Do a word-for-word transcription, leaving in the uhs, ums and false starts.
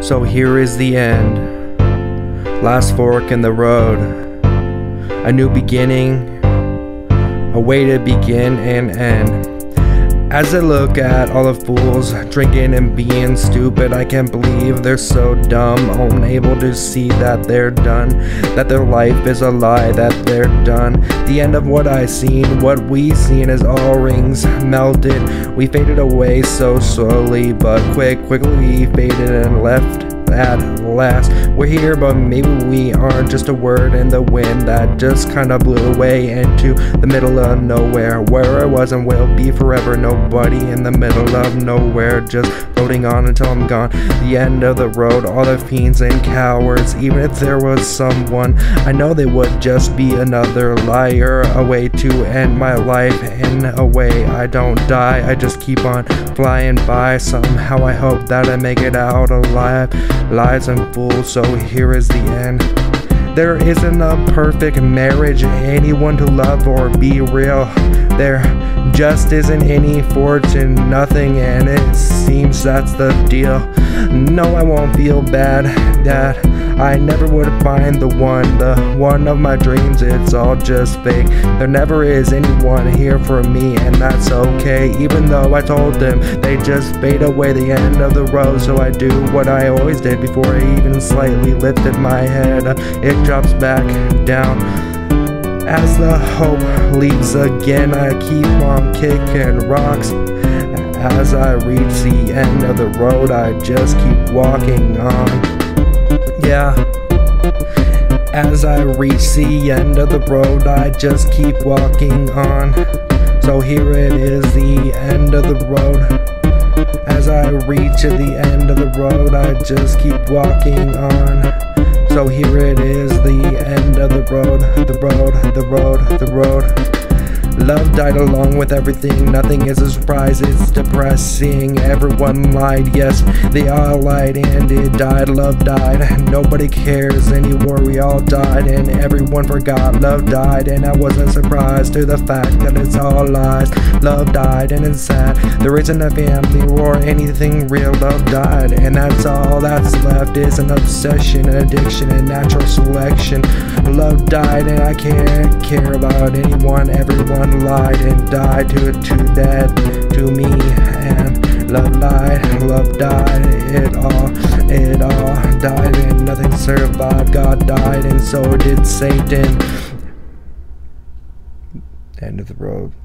So here is the end, last fork in the road, a new beginning, a way to begin and end. As I look at all the fools drinking and being stupid, I can't believe they're so dumb, unable to see that they're done, that their life is a lie, that they're done. The end of what I seen, what we seen is all rings melted. We faded away so slowly, but quick, quickly we faded and left. At last, we're here, but maybe we aren't, just a word in the wind that just kinda blew away into the middle of nowhere, where I was and will be forever. Nobody in the middle of nowhere, just floating on until I'm gone. The end of the road, all the fiends and cowards. Even if there was someone, I know they would just be another liar, a way to end my life. In a way I don't die, I just keep on flying by. Somehow I hope that I make it out alive. Lies and fools, so here is the end. There isn't a perfect marriage, anyone to love or be real. There just isn't any fortune, nothing, and it seems that's the deal. No, I won't feel bad that I never would find the one, the one of my dreams. It's all just fake. There never is anyone here for me, and that's okay. Even though I told them, they just fade away, the end of the road. So I do what I always did before I even slightly lifted my head. It drops back down. As the hope leaves again, I keep on kicking rocks. As I reach the end of the road, I just keep walking on. Yeah. As I reach the end of the road, I just keep walking on. So here it is, the end of the road. As I reach the end of the road, I just keep walking on. So here it is, the end of the road, the road, the road, the road. Love died along with everything, nothing is a surprise, it's depressing. Everyone lied, yes, they all lied and it died. Love died, nobody cares anymore, we all died and everyone forgot. Love died and I wasn't surprised to the fact that it's all lies. Love died and it's sad, there isn't a family or anything real. Love died and that's all that's left is an obsession, an addiction, and natural selection. Love died and I can't care about anyone, everyone lied and died to to dead to me, and love lied, love died, it all, it all died and nothing survived. God died and so did Satan. End of the road.